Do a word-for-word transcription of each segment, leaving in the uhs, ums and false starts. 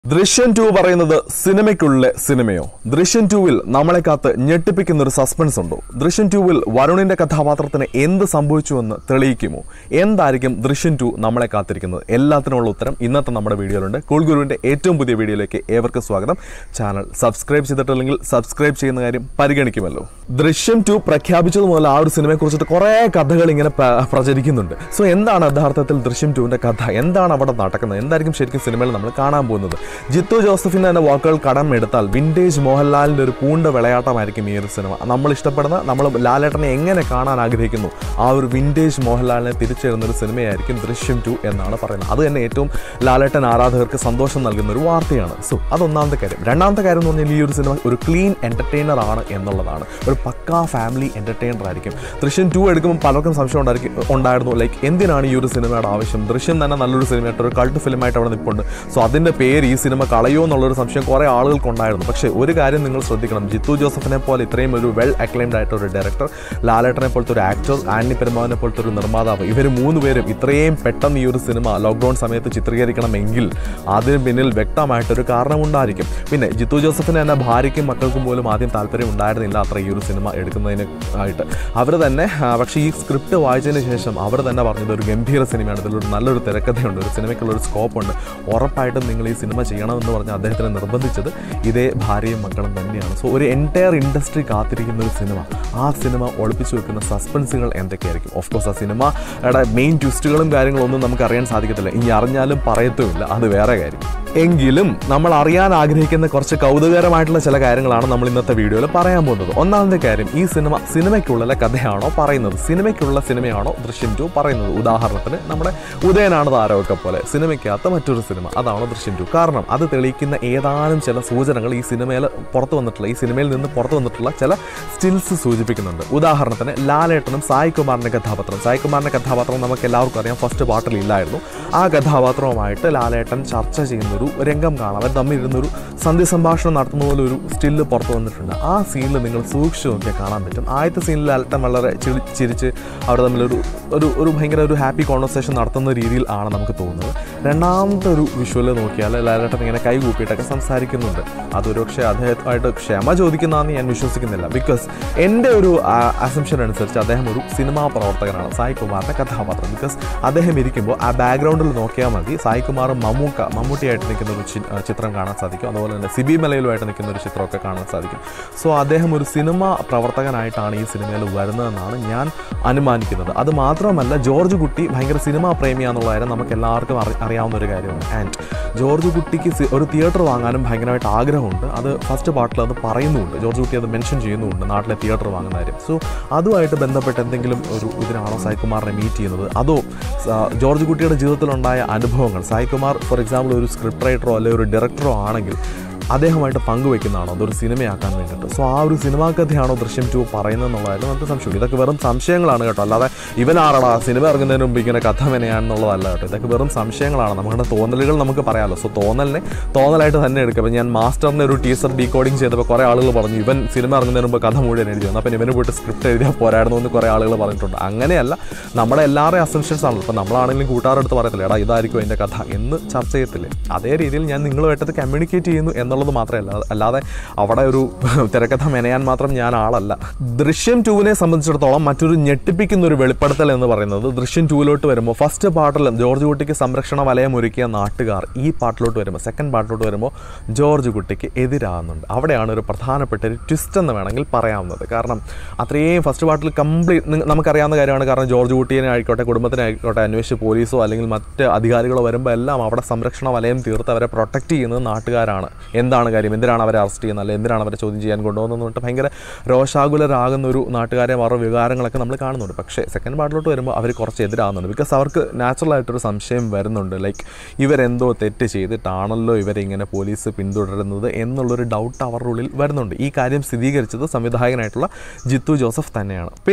ദൃശ്യം ടു പറയുന്നത് സിനിമയ്ക്കുള്ള സിനിമയോ? ദൃശ്യം ടൂവിൽ നമ്മളെ കാത്ത് ഞെട്ടിപ്പിക്കുന്ന ഒരു സസ്പെൻസ് ഉണ്ടോ? ദൃശ്യം ടൂവിൽ വരുണിന്റെ കഥാപാത്രത്തിന് എന്ത് സംഭവിച്ചുവെന്ന് തെളിയിക്കുമോ? എന്തായിരിക്കും ദൃശ്യം ടു നമ്മളെ കാത്തിരിക്കുന്നത്? എല്ലാത്തിനുള്ള ഉത്തരം ഇന്നത്തെ നമ്മുടെ വീഡിയോയിലുണ്ട്. കൂൾ ഗുരുവിന്റെ ഏറ്റവും പുതിയ വീഡിയോയിലേക്ക് ഏവർക്കും സ്വാഗതം. ചാനൽ സബ്സ്ക്രൈബ് ചെയ്തിട്ടില്ലെങ്കിൽ സബ്സ്ക്രൈബ് ചെയ്യുന്ന കാര്യം പരിഗണിക്കുമല്ലോ. ദൃശ്യം ടു പ്രഖ്യാപിച്ചത് മുതൽ ആ ഒരു സിനിമയെ കുറിച്ചിട്ട് കുറെ കഥകൾ ഇങ്ങനെ പ്രചരിക്കുന്നുണ്ട്. സോ എന്താണ് യഥാർത്ഥത്തിൽ ദൃശ്യം ടുവിന്റെ കഥ? എന്താണ് അവിടെ നടക്കുന്നത്? എന്തായിരിക്കും ശരിക്കും സിനിമയിൽ നമ്മൾ കാണാൻ പോകുന്നത്? ജിത്തു ജോസഫിന്റെ തന്നെ വാക്കുകൾ കടമെടുത്താൽ വിന്റേജ് മോഹൻലാലിന്റെ ഒരു പൂണ്ട വിളയാട്ടമായിരിക്കും ഈ ഒരു സിനിമ. നമ്മൾ ഇഷ്ടപ്പെടുന്ന, നമ്മൾ ലാലേട്ടനെ എങ്ങനെ കാണാൻ ആഗ്രഹിക്കുന്നു ആ ഒരു വിന്റേജ് മോഹൻലാലിനെ തിരിച്ചെഴുന്ന ഒരു സിനിമയായിരിക്കും ദൃശ്യം ടു എന്നാണ് പറയുന്നത്. അത് തന്നെ ഏറ്റവും ലാലേട്ടൻ ആരാധകർക്ക് സന്തോഷം നൽകുന്ന ഒരു വാർത്തയാണ്. സോ അതൊന്നാമത്തെ കാര്യം. രണ്ടാമത്തെ കാര്യം എന്ന് പറഞ്ഞാൽ ഈ ഒരു സിനിമ ഒരു ക്ലീൻ എന്റർടൈനർ ആണ് എന്നുള്ളതാണ്. ഒരു പക്കാ ഫാമിലി എന്റർടൈനർ ആയിരിക്കും. ദൃശ്യം ടു എടുക്കുമ്പോൾ പലർക്കും സംശയം ഉണ്ടായിരിക്കും ഉണ്ടായിരുന്നു ലൈക്ക് എന്തിനാണ് ഈ ഒരു സിനിമയുടെ ആവശ്യം? ദൃശ്യം തന്നെ നല്ലൊരു സിനിമയായിട്ട് ഒരു കൾട്ട് ഫിലിമായിട്ട് അവിടെ നിൽപ്പുണ്ട്. സോ അതിന്റെ പേര് ഈ സിനിമ കളയോ എന്നുള്ളൊരു സംശയം കുറേ ആളുകൾക്കുണ്ടായിരുന്നു. പക്ഷേ ഒരു കാര്യം നിങ്ങൾ ശ്രദ്ധിക്കണം, ജിത്തു ജോസഫിനെ പോലെ ഇത്രയും ഒരു വെൽ അക്ലൈംഡ് ആയിട്ട് ഒരു ഡയറക്ടർ, ലാലേട്ടനെ പോലത്തെ ഒരു ആക്ടർ, ആന്റണി പെരുമാവിനെ പോലത്തെ ഒരു നിർമ്മാതാവ്, ഇവർ മൂന്ന് പേരും ഇത്രയും പെട്ടെന്ന് ഈ ഒരു സിനിമ ലോക്ക്ഡൗൺ സമയത്ത് ചിത്രീകരിക്കണമെങ്കിൽ അതിന് പിന്നിൽ വ്യക്തമായിട്ടൊരു കാരണമുണ്ടായിരിക്കും. പിന്നെ ജിത്തു ജോസഫിന് തന്നെ ഭാര്യയ്ക്കും മക്കൾക്കും പോലും ആദ്യം താല്പര്യം ഉണ്ടായിരുന്നില്ല അത്ര ഈ ഒരു സിനിമ എടുക്കുന്നതിന് ആയിട്ട്. അവർ തന്നെ പക്ഷേ ഈ സ്ക്രിപ്റ്റ് വായിച്ചതിന് ശേഷം അവർ തന്നെ പറഞ്ഞത് ഒരു ഗംഭീര സിനിമയാണ്, ഇതിലൊരു നല്ലൊരു തിരക്കഥയുണ്ട്, ഒരു സിനിമയ്ക്കുള്ളൊരു സ്കോപ്പുണ്ട്, ഉറപ്പായിട്ടും നിങ്ങൾ ഈ സിനിമ ചെയ്യണമെന്ന് പറഞ്ഞ് അദ്ദേഹത്തിനെ നിർബന്ധിച്ചത് ഇതേ ഭാര്യയും മക്കളും തന്നെയാണ്. സോ ഒരു എൻറ്റയർ ഇൻഡസ്ട്രി കാത്തിരിക്കുന്ന ഒരു സിനിമ, ആ സിനിമ ഒളിപ്പിച്ചു വെക്കുന്ന സസ്പെൻസുകൾ എന്തൊക്കെയായിരിക്കും? ഓഫ് കോഴ്സ് ആ സിനിമയുടെ മെയിൻ ട്വിസ്റ്റുകളും കാര്യങ്ങളും ഒന്നും നമുക്ക് അറിയാൻ സാധിക്കത്തില്ല. ഇനി അറിഞ്ഞാലും പറയത്തുമില്ല, അത് വേറെ കാര്യം. എങ്കിലും നമ്മൾ അറിയാൻ ആഗ്രഹിക്കുന്ന കുറച്ച് കൗതുകകരമായിട്ടുള്ള ചില കാര്യങ്ങളാണ് നമ്മൾ ഇന്നത്തെ വീഡിയോയിൽ പറയാൻ പോകുന്നത്. ഒന്നാമത്തെ കാര്യം, ഈ സിനിമ സിനിമയ്ക്കുള്ള കഥയാണോ പറയുന്നത്? സിനിമയ്ക്കുള്ള സിനിമയാണോ ദൃശ്യം ടു പറയുന്നത്? ഉദാഹരണത്തിന് നമ്മുടെ ഉദയനാണ് താരമൊക്കെ പോലെ സിനിമയ്ക്കകത്ത് മറ്റൊരു സിനിമ, അതാണോ ദൃശ്യം ടു? കാരണം അത് തെളിയിക്കുന്ന ഏതാനും ചില സൂചനകൾ ഈ സിനിമയിൽ പുറത്തു വന്നിട്ടുള്ള ഈ സിനിമയിൽ നിന്ന് പുറത്തു വന്നിട്ടുള്ള ചില സ്റ്റിൽസ് സൂചിപ്പിക്കുന്നുണ്ട്. ഉദാഹരണത്തിന് ലാലേട്ടനും സായ് കുമാറിൻ്റെ കഥാപാത്രം സായ് കുമാറിൻ്റെ കഥാപാത്രം നമുക്ക് എല്ലാവർക്കും അറിയാം, ഫസ്റ്റ് പാർട്ടിൽ ഇല്ലായിരുന്നു. ആ കഥാപാത്രവുമായിട്ട് ലാലേട്ടൻ ചർച്ച ചെയ്യുന്നൊരു രംഗം കാണാം. അവർ തമ്മിലിരുന്നൊരു സന്ധ്യ സംഭാഷണം നടത്തുന്ന പോലെ ഒരു സ്റ്റില്ല് പുറത്തു വന്നിട്ടുണ്ട്. ആ സീനിൽ നിങ്ങൾ സൂക്ഷിച്ച് നോക്കിയാൽ കാണാൻ പറ്റും. ആദ്യത്തെ സീനിൽ ലാലേട്ടൻ വളരെ ചിരിച്ച് അവർ തമ്മിലൊരു ഒരു ഒരു ഭയങ്കര ഒരു ഹാപ്പി കോൺവെർസേഷൻ നടത്തുന്ന രീതിയിൽ ആണ് നമുക്ക് തോന്നുന്നത്. രണ്ടാമത്തെ ഒരു വിഷ്വല് നോക്കിയാൽ ലാലേട്ടൻ ഇങ്ങനെ കൈ കൂപ്പിയിട്ടൊക്കെ സംസാരിക്കുന്നുണ്ട്. അതൊരു പക്ഷേ അദ്ദേഹമായിട്ട് ക്ഷമ ചോദിക്കുന്നതാണെന്ന് ഞാൻ വിശ്വസിക്കുന്നില്ല. ബിക്കോസ് എൻ്റെ ഒരു അസംഷൻ അനുസരിച്ച് അദ്ദേഹം ഒരു സിനിമാ പ്രവർത്തകനാണ്, സായ് കുമാറിൻ്റെ കഥാപാത്രം. ബിക്കോസ് അദ്ദേഹം ഇരിക്കുമ്പോൾ ആ ബാക്ക്ഗ്രൗണ്ടിൽ നോക്കിയാൽ മതി സായ് കുമാറും മമ്മൂക്ക മമ്മൂട്ടിയായിട്ട് നിൽക്കുന്ന ഒരു ചിത്രം കാണാൻ സാധിക്കും. അതുപോലെ തന്നെ സിബി മലയിലുമായിട്ട് നിൽക്കുന്ന ഒരു ചിത്രമൊക്കെ കാണാൻ സാധിക്കും. സോ അദ്ദേഹം ഒരു സിനിമ പ്രവർത്തകനായിട്ടാണ് ഈ സിനിമയിൽ വരുന്നതെന്നാണ് ഞാൻ അനുമാനിക്കുന്നത്. അത് മാത്രമല്ല, ജോർജ് കുട്ടി ഭയങ്കര സിനിമാ പ്രേമിയാന്നുള്ള കാര്യം നമുക്ക് എല്ലാവർക്കും അറി അറിയാവുന്ന ഒരു കാര്യമാണ്. ആൻഡ് ജോർജ് കുട്ടിക്ക് ഒരു തിയേറ്റർ വാങ്ങാനും ഭയങ്കരമായിട്ട് ആഗ്രഹമുണ്ട്. അത് ഫസ്റ്റ് പാർട്ടിൽ അത് പറയുന്നുമുണ്ട്, ജോർജ് കുട്ടി അത് മെൻഷൻ ചെയ്യുന്നുമുണ്ട്, നാട്ടിലെ തിയേറ്റർ വാങ്ങുന്ന കാര്യം. സോ അതുമായിട്ട് ബന്ധപ്പെട്ട് എന്തെങ്കിലും ഒരു ഇതിനാണോ സായ് കുമാറിനെ മീറ്റ് ചെയ്യുന്നത്? അതോ ജോർജ് കുട്ടിയുടെ ജീവിതത്തിലുണ്ടായ അനുഭവങ്ങൾ, സായ് കുമാർ ഫോർ എക്സാമ്പിൾ ഒരു സ്ക്രിപ്റ്റ് റൈറ്ററോ അല്ലെങ്കിൽ ഒരു ഡയറക്ടറോ ആണെങ്കിൽ അദ്ദേഹമായിട്ട് പങ്കുവെക്കുന്നതാണോ അതൊരു സിനിമയാക്കാൻ വേണ്ടിയിട്ട്? സോ ആ ഒരു സിനിമാ കഥയാണോ ദൃശ്യം ടു പറയുന്നത് എന്നുള്ളതായിരുന്നു നമുക്ക് സംശയം. ഇതൊക്കെ വെറും സംശയങ്ങളാണ് കേട്ടോ, അല്ലാതെ ഇവനാറടാ സിനിമ ഇറങ്ങുന്നതിന് മുമ്പ് ഇങ്ങനെ കഥ മെനയാണെന്നുള്ളതല്ല കേട്ടോ. ഇതൊക്കെ വെറും സംശയങ്ങളാണ്, നമ്മുടെ തോന്നലുകൾ നമുക്ക് പറയാമല്ലോ. സോ തോന്നലിനെ തോന്നലായിട്ട് തന്നെ എടുക്കുക. അപ്പോൾ ഞാൻ മാസ്റ്ററിൻ്റെ ഒരു ടീസർ ഡീകോഡിങ് ചെയ്തപ്പോൾ കുറേ ആളുകൾ പറഞ്ഞു ഇവൻ സിനിമ ഇറങ്ങുന്നതിന് മുമ്പ് കഥ മുഴുവൻ എഴുതി വന്നു, അപ്പം ഇവന് പോയിട്ട് സ്ക്രിപ്റ്റ് എഴുതിയാൽ പോരായിരുന്നു എന്ന് കുറേ ആളുകൾ പറഞ്ഞിട്ടുണ്ട്. അങ്ങനെയല്ല, നമ്മുടെ എല്ലാവരുടെയും അസംഷൻസ് ആണല്ലോ. ഇപ്പം നമ്മളാണെങ്കിലും കൂട്ടുകാരെടുത്ത് പറയത്തില്ല എടാ ഇതായിരിക്കും അതിൻ്റെ കഥ എന്ന് ചർച്ച ചെയ്യത്തില്ലേ? അതേ രീതിയിൽ ഞാൻ നിങ്ങളുമായിട്ടത് കമ്മ്യൂണിക്കേറ്റ് ചെയ്യുന്നു എന്നുള്ളത് മാത്രമല്ല, അല്ലാതെ അവിടെ ഒരു തിരക്കഥ മെനയാൻ മാത്രം ഞാൻ ആളല്ല. ദൃശ്യം ടൂവിനെ സംബന്ധിച്ചിടത്തോളം മറ്റൊരു ഞെട്ടിപ്പിക്കുന്ന ഒരു വെളിപ്പെടുത്തൽ എന്ന് പറയുന്നത് ദൃശ്യം ടൂവിലോട്ട് വരുമ്പോൾ ഫസ്റ്റ് പാർട്ടിൽ ജോർജ് കുട്ടിക്ക് സംരക്ഷണ വലയം ഒരുക്കിയ നാട്ടുകാർ ഈ പാർട്ടിലോട്ട് വരുമ്പോൾ സെക്കൻഡ് പാർട്ടിലോട്ട് വരുമ്പോൾ ജോർജ് കുട്ടിക്ക് എതിരാകുന്നുണ്ട്. അവിടെയാണ് ഒരു പ്രധാനപ്പെട്ട ഒരു ട്വിസ്റ്റ് എന്ന് വേണമെങ്കിൽ പറയാവുന്നത്. കാരണം അത്രയും ഫസ്റ്റ് പാർട്ടിൽ കംപ്ലീറ്റ് നമുക്കറിയാവുന്ന കാര്യമാണ്. കാരണം ജോർജ് കുട്ടീനെ ആയിക്കോട്ടെ കുടുംബത്തിനായിക്കോട്ടെ അന്വേഷിച്ച് പോലീസോ അല്ലെങ്കിൽ മറ്റ് അധികാരികളോ വരുമ്പോൾ എല്ലാം അവിടെ സംരക്ഷണ വലയം തീർത്ത് അവരെ പ്രൊട്ടക്റ്റ് ചെയ്യുന്നത് നാട്ടുകാരാണ്. എന്താണ് കാര്യം, എന്തിനാണ് അവരെ അറസ്റ്റ് ചെയ്യുന്നത്, അല്ലെങ്കിൽ എന്തിനാണ് അവരെ ചോദ്യം ചെയ്യാൻ കൊണ്ടുപോകുന്നത് പറഞ്ഞിട്ട് ഭയങ്കര രോഷാകുലരാകുന്ന ഒരു നാട്ടുകാരെ അവരുടെ വികാരങ്ങളൊക്കെ നമ്മൾ കാണുന്നുണ്ട്. പക്ഷേ സെക്കൻഡ് പാർട്ടിലോട്ട് വരുമ്പോൾ അവർ കുറച്ച് എതിരാകുന്നുണ്ട്. ബിക്കോസ് അവർക്ക് നാച്ചുറലായിട്ടൊരു സംശയം വരുന്നുണ്ട്, ലൈക്ക് ഇവരെന്തോ തെറ്റ് ചെയ്തിട്ടാണല്ലോ ഇവരിങ്ങനെ പോലീസ് പിന്തുടരുന്നത് എന്നുള്ളൊരു ഡൗട്ട് അവരുടെ ഉള്ളിൽ വരുന്നുണ്ട്. ഈ കാര്യം സ്ഥിരീകരിച്ചത് സംവിധായകനായിട്ടുള്ള ജിത്തു ജോസഫ് തന്നെയാണ്. പിന്നെ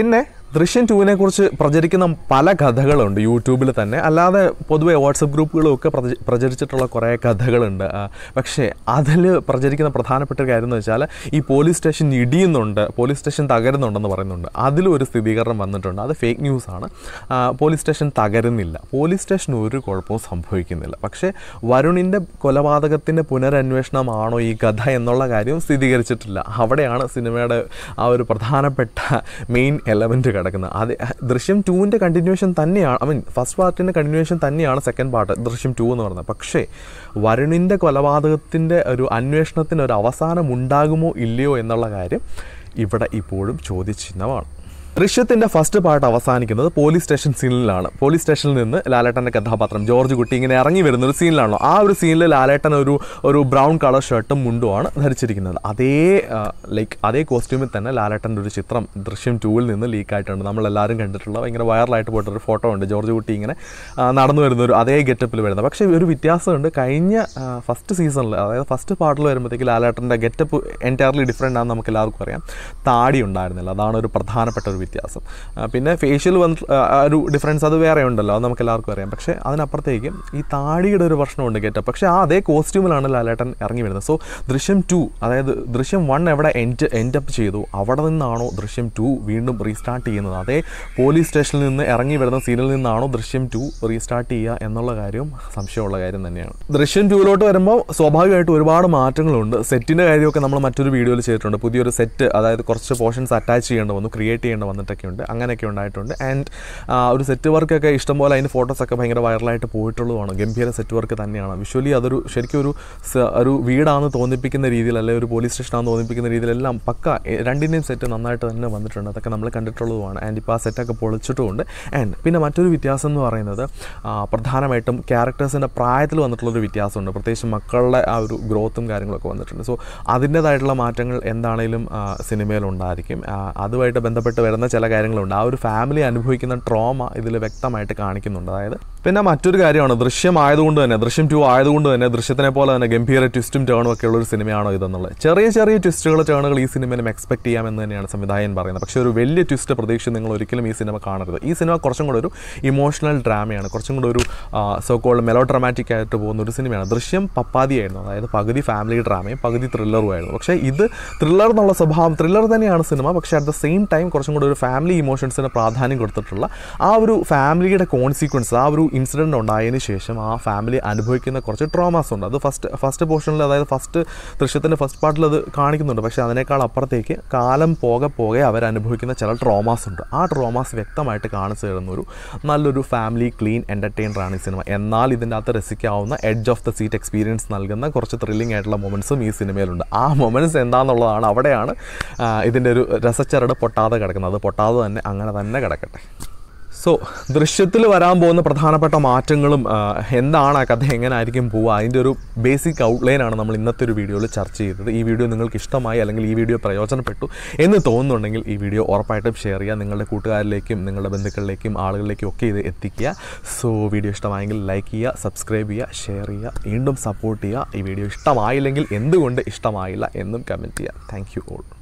ദൃശ്യം ടൂവിനെ കുറിച്ച് പ്രചരിക്കുന്ന പല കഥകളുണ്ട് യൂട്യൂബിൽ തന്നെ, അല്ലാതെ പൊതുവെ വാട്സപ്പ് ഗ്രൂപ്പുകളും ഒക്കെ പ്രചരിച്ചിട്ടുള്ള കുറേ കഥകളുണ്ട്. പക്ഷേ അതിൽ പ്രചരിക്കുന്ന പ്രധാനപ്പെട്ട ഒരു കാര്യം എന്ന് വെച്ചാൽ ഈ പോലീസ് സ്റ്റേഷൻ ഇടിയുന്നുണ്ട്, പോലീസ് സ്റ്റേഷൻ തകരുന്നുണ്ടെന്ന് പറയുന്നുണ്ട്. അതിലും ഒരു സ്ഥിരീകരണം വന്നിട്ടുണ്ട്. അത് ഫേക്ക് ന്യൂസാണ്. പോലീസ് സ്റ്റേഷൻ തകരുന്നില്ല, പോലീസ് സ്റ്റേഷൻ ഒരു കുഴപ്പവും സംഭവിക്കുന്നില്ല. പക്ഷേ വരുണിൻ്റെ കൊലപാതകത്തിൻ്റെ പുനരന്വേഷണമാണോ ഈ കഥ എന്നുള്ള കാര്യം സ്ഥിരീകരിച്ചിട്ടില്ല. അവിടെയാണ് സിനിമയുടെ ആ ഒരു പ്രധാനപ്പെട്ട മെയിൻ എലമെൻറ്റ് കിടക്കുന്നത്. അത് ദൃശ്യം ടൂവിൻ്റെ കണ്ടിന്യൂവേഷൻ തന്നെയാണ്, ഐ മീൻ ഫസ്റ്റ് പാർട്ടിൻ്റെ കണ്ടിന്യൂവേഷൻ തന്നെയാണ് സെക്കൻഡ് പാർട്ട് ദൃശ്യം ടു എന്ന് പറയുന്നത്. പക്ഷേ വരുണിൻ്റെ കൊലപാതകത്തിൻ്റെ ഒരു അന്വേഷണത്തിന് ഒരു അവസാനം ഉണ്ടാകുമോ ഇല്ലയോ എന്നുള്ള കാര്യം ഇവിടെ ഇപ്പോഴും ചോദ്യചിഹ്നമാണ്. ദൃശ്യത്തിൻ്റെ ഫസ്റ്റ് പാർട്ട് അവസാനിക്കുന്നത് പോലീസ് സ്റ്റേഷൻ സീനിലാണ്. പോലീസ് സ്റ്റേഷനിൽ നിന്ന് ലാലേട്ടൻ്റെ കഥാപാത്രം ജോർജ് കുട്ടി ഇങ്ങനെ ഇറങ്ങി വരുന്ന ഒരു സീനിലാണല്ലോ. ആ ഒരു സീനിൽ ലാലേട്ടൻ ഒരു ഒരു ബ്രൗൺ കളർ ഷർട്ടും മുണ്ടുമാണ് ധരിച്ചിരിക്കുന്നത്. അതേ ലൈക്ക് അതേ കോസ്റ്റ്യൂമിൽ തന്നെ ലാലേട്ടൻ്റെ ഒരു ചിത്രം ദൃശ്യം ടൂവിൽ നിന്ന് ലീക്കായിട്ടുണ്ട്. നമ്മളെല്ലാവരും കണ്ടിട്ടുള്ള ഭയങ്കര വൈറലായിട്ട് പോയിട്ടൊരു ഫോട്ടോ ഉണ്ട്. ജോർജ് കുട്ടി ഇങ്ങനെ നടന്നു വരുന്ന ഒരു അതേ ഗെറ്റപ്പിൽ വരുന്നത്. പക്ഷേ ഒരു വ്യത്യാസമുണ്ട്. കഴിഞ്ഞ ഫസ്റ്റ് സീസണിൽ, അതായത് ഫസ്റ്റ് പാർട്ടിൽ വരുമ്പോഴത്തേക്ക് ലാലേട്ടൻ്റെ ഗെറ്റപ്പ് എൻറ്റയർലി ഡിഫറെൻ്റ് ആണെന്ന് നമുക്ക് എല്ലാവർക്കും അറിയാം. താടി ഉണ്ടായിരുന്നില്ല, അതാണ് ഒരു പ്രധാനപ്പെട്ട ഒരു വ്യത്യാസം. പിന്നെ ഫേഷ്യൽ വന്ന് ഒരു ഡിഫറൻസ് അത് വേറെ ഉണ്ടല്ലോ, അത് നമുക്ക് എല്ലാവർക്കും അറിയാം. പക്ഷേ അതിനപ്പുറത്തേക്കും ഈ താടിയുടെ ഒരു പ്രശ്നമുണ്ട് ഗെറ്റപ്പ്. പക്ഷേ ആ അതേ കോസ്റ്റ്യൂമിലാണ് ലാലേട്ടൻ ഇറങ്ങി വരുന്നത്. സോ ദൃശ്യം ടു, അതായത് ദൃശ്യം വൺ എവിടെ എൻഡ് എൻഡ് അപ്പ് ചെയ്തു അവിടെ നിന്നാണോ ദൃശ്യം ടു വീണ്ടും റീസ്റ്റാർട്ട് ചെയ്യുന്നത്? അതേ പോലീസ് സ്റ്റേഷനിൽ നിന്ന് ഇറങ്ങി വരുന്ന സീനിൽ നിന്നാണോ ദൃശ്യം ടു റീസ്റ്റാർട്ട് ചെയ്യുക എന്നുള്ള കാര്യവും സംശയമുള്ള കാര്യം തന്നെയാണ്. ദൃശ്യം ടൂവിലോട്ട് വരുമ്പോൾ സ്വാഭാവികമായിട്ട് ഒരുപാട് മാറ്റങ്ങളുണ്ട്. സെറ്റിൻ്റെ കാര്യമൊക്കെ നമ്മൾ മറ്റൊരു വീഡിയോയിൽ ചെയ്തിട്ടുണ്ട്. പുതിയൊരു സെറ്റ്, അതായത് കുറച്ച് പോർഷൻസ് അറ്റാച്ച് ചെയ്യേണ്ട വന്നു, ക്രിയേറ്റ് ചെയ്യേണ്ട വന്നിട്ടൊക്കെ ഉണ്ട്, അങ്ങനെയൊക്കെ ഉണ്ടായിട്ടുണ്ട്. ആൻഡ് ഒരു സെറ്റ് വർക്കൊക്കെ ഇഷ്ടംപോലെ, അതിൻ്റെ ഫോട്ടോസൊക്കെ ഭയങ്കര വൈറലായിട്ട് പോയിട്ടുള്ളതുമാണ്. ഗംഭീര സെറ്റ് വർക്ക് തന്നെയാണ്. വിഷ്വലി അതൊരു ശരിക്കും ഒരു ഒരു വീടാണെന്ന് തോന്നിപ്പിക്കുന്ന രീതിയിൽ, അല്ലെങ്കിൽ ഒരു പോലീസ് സ്റ്റേഷനാണെന്ന് തോന്നിപ്പിക്കുന്ന രീതിയിലെല്ലാം പക്ക രണ്ടിൻ്റെയും സെറ്റ് നന്നായിട്ട് തന്നെ വന്നിട്ടുണ്ട്. അതൊക്കെ നമ്മൾ കണ്ടിട്ടുള്ളതുമാണ്. ആൻഡ് ഇപ്പോൾ ആ സെറ്റൊക്കെ പൊളിച്ചിട്ടുമുണ്ട്. ആൻഡ് പിന്നെ മറ്റൊരു വ്യത്യാസം എന്ന് പറയുന്നത് പ്രധാനമായിട്ടും ക്യാരക്ടേഴ്സിൻ്റെ പ്രായത്തിൽ വന്നിട്ടുള്ളൊരു വ്യത്യാസമുണ്ട്. പ്രത്യേകിച്ച് മക്കളുടെ ആ ഒരു ഗ്രോത്തും കാര്യങ്ങളൊക്കെ വന്നിട്ടുണ്ട്. സോ അതിൻ്റേതായിട്ടുള്ള മാറ്റങ്ങൾ എന്താണേലും സിനിമയിലുണ്ടായിരിക്കും. അതുമായിട്ട് ബന്ധപ്പെട്ട് വരുന്ന ചില കാര്യങ്ങളുണ്ട്. ആ ഒരു ഫാമിലി അനുഭവിക്കുന്ന ട്രോമ ഇതിൽ വ്യക്തമായിട്ട് കാണിക്കുന്നുണ്ട്. അതായത് പിന്നെ മറ്റൊരു കാര്യമാണ്, ദൃശ്യം ആയതുകൊണ്ട് തന്നെ, ദൃശ്യം ടു ആയതുകൊണ്ട് തന്നെ ദൃശ്യത്തിനെ പോലെ തന്നെ ഗംഭീര ട്വിസ്റ്റും ടേണും ഒക്കെ ഉള്ളൊരു സിനിമയാണോ ഇതെന്നുള്ളത്. ചെറിയ ചെറിയ ട്വിസ്റ്റുകൾ, ടേണുകൾ ഈ സിനിമയിലും എക്സ്പെക്ട് ചെയ്യാമെന്ന് തന്നെയാണ് സംവിധായകൻ പറയുന്നത്. പക്ഷേ ഒരു വലിയ ട്വിസ്റ്റ് പ്രതീക്ഷിച്ച് നിങ്ങൾ ഒരിക്കലും ഈ സിനിമ കാണരുത്. ഈ സിനിമ കുറച്ചും കൂടെ ഒരു ഇമോഷണൽ ഡ്രാമയാണ്, കുറച്ചും കൂടെ ഒരു സോ കോൾഡ് മെലോ ഡ്രാമാറ്റിക് ആയിട്ട് പോകുന്ന ഒരു സിനിമയാണ്. ദൃശ്യം പപ്പാതിയായിരുന്നു, അതായത് പകുതി ഫാമിലി ഡ്രാമയും പകുതി ത്രില്ലറും ആയിരുന്നു. പക്ഷേ ഇത് ത്രില്ലർ എന്നുള്ള സ്വഭാവം, ത്രില്ലർ തന്നെയാണ് സിനിമ. പക്ഷേ അറ്റ് ദ സെയിം ടൈം കുറച്ചും കൂടെ ഒരു ഫാമിലി ഇമോഷൻസിന് പ്രാധാന്യം കൊടുത്തിട്ടുള്ള ആ ഒരു ഫാമിലിയുടെ കോൺസിക്വൻസ്, ആ ഒരു ഇൻസിഡൻറ്റ് ഉണ്ടായതിന് ശേഷം ആ ഫാമിലി അനുഭവിക്കുന്ന കുറച്ച് ട്രോമാസ് ഉണ്ട്. അത് ഫസ്റ്റ് ഫസ്റ്റ് പോർഷനിൽ, അതായത് ഫസ്റ്റ് ദൃശ്യത്തിൻ്റെ ഫസ്റ്റ് പാർട്ടിൽ അത് കാണിക്കുന്നുണ്ട്. പക്ഷേ അതിനേക്കാൾ അപ്പുറത്തേക്ക് കാലം പോകെ പോകെ അവരനുഭവിക്കുന്ന ചില ട്രോമാസ് ഉണ്ട്. ആ ട്രോമാസ് വ്യക്തമായിട്ട് കാണിച്ചു തരുന്ന ഒരു നല്ലൊരു ഫാമിലി ക്ലീൻ എൻ്റർടൈനറാണ് ഈ സിനിമ. എന്നാൽ ഇതിൻ്റെ അകത്ത് രസിക്കാവുന്ന edge of the seat experience നൽകുന്ന കുറച്ച് ത്രില്ലിംഗ് ആയിട്ടുള്ള മൊമെൻറ്റ്സും ഈ സിനിമയിലുണ്ട്. ആ മൊമെൻറ്റ്സ് എന്താണെന്നുള്ളതാണ്, അവിടെയാണ് ഇതിൻ്റെ ഒരു രസച്ചരട് പൊട്ടാതെ കിടക്കുന്നത്. അത് പൊട്ടാതെ തന്നെ അങ്ങനെ തന്നെ കിടക്കട്ടെ. സോ ദൃശ്യത്തിൽ വരാൻ പോകുന്ന പ്രധാനപ്പെട്ട മാറ്റങ്ങളും എന്താണ്, ആ കഥ എങ്ങനെ ആയിരിക്കും പോവുക, അതിൻ്റെ ഒരു ബേസിക് ഔട്ട്ലൈനാണ് നമ്മൾ ഇന്നത്തെ ഒരു വീഡിയോയിൽ ചർച്ച ചെയ്തത്. ഈ വീഡിയോ നിങ്ങൾക്ക് ഇഷ്ടമായി അല്ലെങ്കിൽ ഈ വീഡിയോ പ്രയോജനപ്പെട്ടു എന്ന് തോന്നുന്നുണ്ടെങ്കിൽ ഈ വീഡിയോ ഉറപ്പായിട്ടും ഷെയർ ചെയ്യുക. നിങ്ങളുടെ കൂട്ടുകാരിലേക്കും നിങ്ങളുടെ ബന്ധുക്കളിലേക്കും ആളുകളിലേക്കും ഒക്കെ ഇത് എത്തിക്കുക. സോ വീഡിയോ ഇഷ്ടമായെങ്കിൽ ലൈക്ക് ചെയ്യുക, സബ്സ്ക്രൈബ് ചെയ്യുക, ഷെയർ ചെയ്യുക, വീണ്ടും സപ്പോർട്ട് ചെയ്യുക. ഈ വീഡിയോ ഇഷ്ടമായില്ലെങ്കിൽ എന്തുകൊണ്ട് ഇഷ്ടമായില്ല എന്നും കമൻറ്റ് ചെയ്യുക. Thank you all.